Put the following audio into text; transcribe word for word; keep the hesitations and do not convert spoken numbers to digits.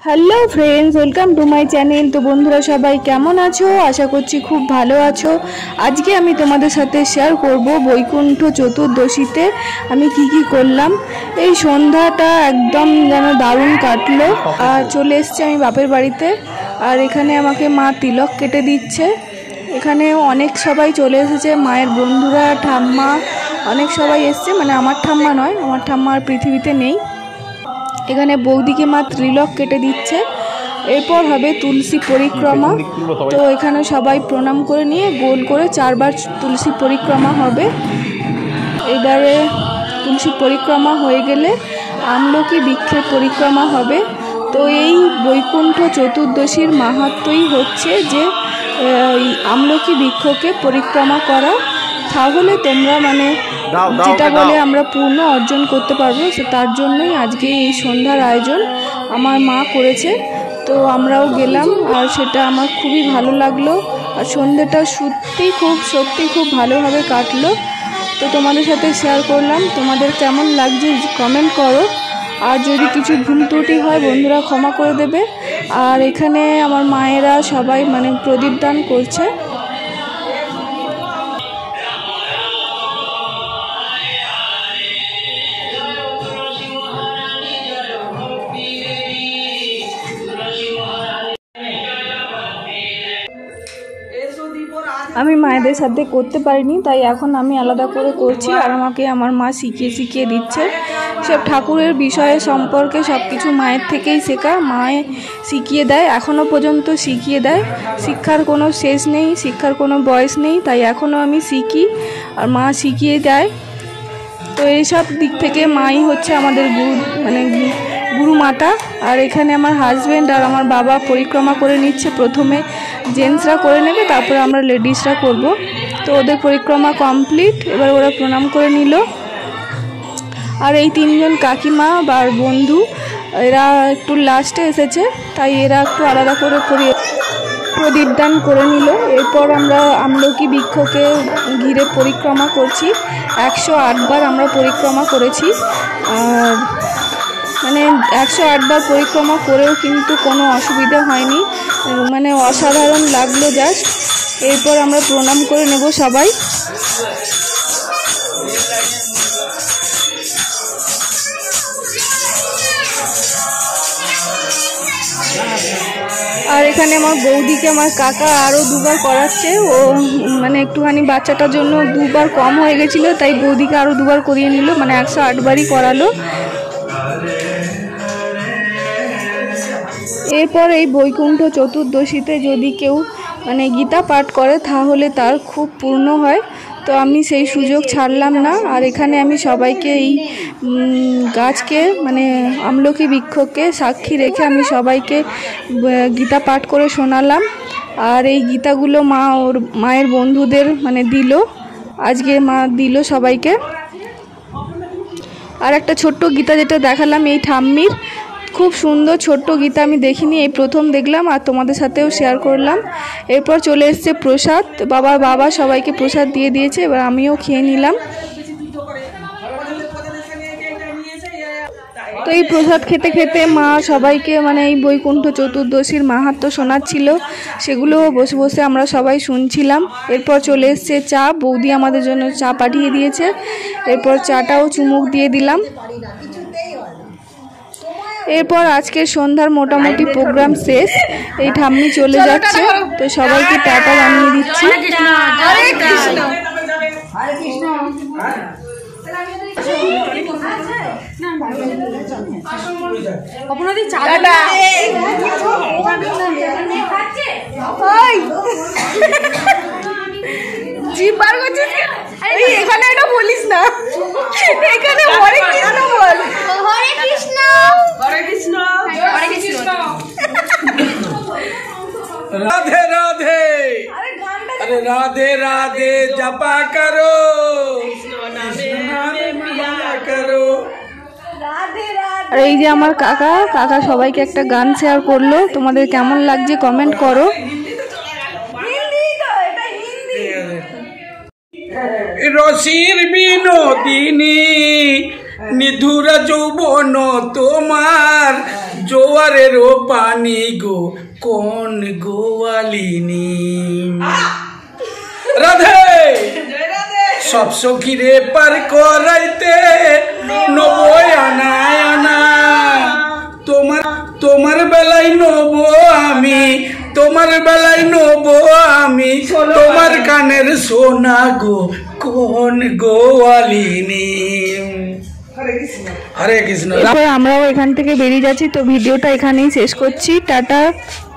Hello friends, welcome to my channel. তো বন্ধুরা সবাই কেমন আছো? আশা করছি খুব ভালো আছো। আজকে আমি তোমাদের সাথে শেয়ার করব বৈকুণ্ঠ চতুর্দশীতে আমি কি কি করলাম। এই সন্ধ্যাটা একদম যেন দারুণ কাটলো। আর চলে এসেছি আমি বাপের বাড়িতে, আর এখানে আমাকে মা তিলক কেটে দিচ্ছে। এখানে অনেক সবাই চলে এসেছে, মায়ের বন্ধুরা, ঠাম্মা, অনেক সবাই এসছে। মানে আমার ঠাম্মা নয়, আমার ঠাম্মা আর পৃথিবীতে নেই। এখানে বৌদিকে মা তিলক কেটে দিচ্ছে। এরপর হবে তুলসী পরিক্রমা। তো এখানে সবাই প্রণাম করে নিয়ে গোল করে চারবার তুলসী পরিক্রমা হবে। এবারে তুলসী পরিক্রমা হয়ে গেলে আমলকি বৃক্ষের পরিক্রমা হবে। তো এই বৈকুণ্ঠ চতুর্দশীর মাহাত্ম্যই হচ্ছে যে আমলকি বৃক্ষকে পরিক্রমা করা, তাহলে তোমরা মানে যেটা বলে আমরা পূর্ণ অর্জন করতে পারবো। তার জন্যই আজকে এই সন্ধ্যার আয়োজন আমার মা করেছে। তো আমরাও গেলাম, আর সেটা আমার খুবই ভালো লাগলো। আর সন্ধ্যাটা সত্যি খুব সত্যি খুব ভালোভাবে কাটলো। তো তোমাদের সাথে শেয়ার করলাম। তোমাদের কেমন লাগছে কমেন্ট করো, আর যদি কিছু ভুল ত্রুটি হয় বন্ধুরা ক্ষমা করে দেবে। আর এখানে আমার মায়েরা সবাই মানে প্রদীপ দান করছে। আমি মায়েদের সাথে করতে পারিনি, তাই এখন আমি আলাদা করে করছি, আর আমাকে আমার মা শিখিয়ে শিখিয়ে দিচ্ছে। সব ঠাকুরের বিষয়ে সম্পর্কে সব কিছু মায়ের থেকেই শেখা, মায়ে শিখিয়ে দেয়, এখনও পর্যন্ত শিখিয়ে দেয়। শিক্ষার কোনো শেষ নেই, শিক্ষার কোনো বয়স নেই, তাই এখনও আমি শিখি আর মা শিখিয়ে দেয়। তো এইসব দিক থেকে মাই হচ্ছে আমাদের গুরু, মানে গুরু মাতা। আর এখানে আমার হাজব্যান্ড আর আমার বাবা পরিক্রমা করে নিচ্ছে। প্রথমে জেন্টসরা করে নেবে, তারপরে আমরা লেডিসরা করব। তো ওদের পরিক্রমা কমপ্লিট, এবার ওরা প্রণাম করে নিল। আর এই তিনজন কাকিমা বা বন্ধু, এরা একটু লাস্টে এসেছে, তাই এরা একটু আলাদা করে প্রদীপ দান করে নিল। এরপর আমরা আমলকি বৃক্ষকে ঘিরে পরিক্রমা করছি। একশো আটবার আমরা পরিক্রমা করেছি। আর মানে একশো আটবার পরিক্রমা করেও কিন্তু কোনো অসুবিধা হয়নি, মানে অসাধারণ লাগলো জাস্ট। এরপর আমরা প্রণাম করে নেব সবাই। আর এখানে আমার বৌদিকে আমার কাকা আরও দুবার করাচ্ছে। ও মানে একটুখানি বাচ্চাটার জন্য দুবার কম হয়ে গেছিলো, তাই বৌদিকে আরও দুবার করিয়ে নিল, মানে একশো আটবারই করালো। এরপর এই বৈকুণ্ঠ চতুর্দশীতে যদি কেউ মানে গীতা পাঠ করে তাহলে তার খুব পূর্ণ হয়। তো আমি সেই সুযোগ ছাড়লাম না। আর এখানে আমি সবাইকে এই গাছকে মানে আমলকি বৃক্ষকে সাক্ষী রেখে আমি সবাইকে গীতা পাঠ করে শোনালাম। আর এই গীতাগুলো মা ওর মায়ের বন্ধুদের মানে দিল, আজকে মা দিল সবাইকে। আর একটা ছোট্ট গীতা যেটা দেখালাম এই ঠাম্মির, খুব সুন্দর ছোট্ট গীতা, আমি দেখিনি, এই প্রথম দেখলাম আর তোমাদের সাথেও শেয়ার করলাম। এরপর চলে এসছে প্রসাদ। বাবা বাবা সবাইকে প্রসাদ দিয়ে দিয়েছে, এবার আমিও খেয়ে নিলাম। তো এই প্রসাদ খেতে খেতে মা সবাইকে মানে এই বৈকুণ্ঠ চতুর্দশীর মাহাত্ম্য শোনাচ্ছিল, সেগুলো বসে বসে আমরা সবাই শুনছিলাম। এরপর চলে এসছে চা, বৌদি আমাদের জন্য চা পাঠিয়ে দিয়েছে। এরপর চাটাও চুমুক দিয়ে দিলাম। এরপর আজকের সন্ধ্যার মোটামুটি প্রোগ্রাম শেষ। এই ঠাম্মি চলে যাচ্ছে, তো সবাইকে টাটা জানিয়ে দিচ্ছি। এখানে এটা বলিস না, এখানে হরে কৃষ্ণ বল। হরে কৃষ্ণ হরে কৃষ্ণ হরে কৃষ্ণ राधे राधे अरे राधे राधे जपा करो करो। আর এই যে আমার কাকা কাকা সবাইকে একটা গান শেয়ার করলো। তোমাদের কেমন লাগছে কমেন্ট করো। রসির বিনোদিনী নিধুর যৌবন তোমার জোয়ারের পানি গো কোন গোয়ালিনী। রাধে সব সখীরে পার করাইতে নবই আনায় আনা, তোমার তোমার বেলায় নব আমি, তোমার বেলায় নব আমি, তোমার কানের সোনা গো কোন গোয়ালিনী। হরে কৃষ্ণ। আমরাও এখান থেকে বেরিয়ে যাচ্ছি, তো ভিডিওটা এখানেই শেষ করছি, টাটা।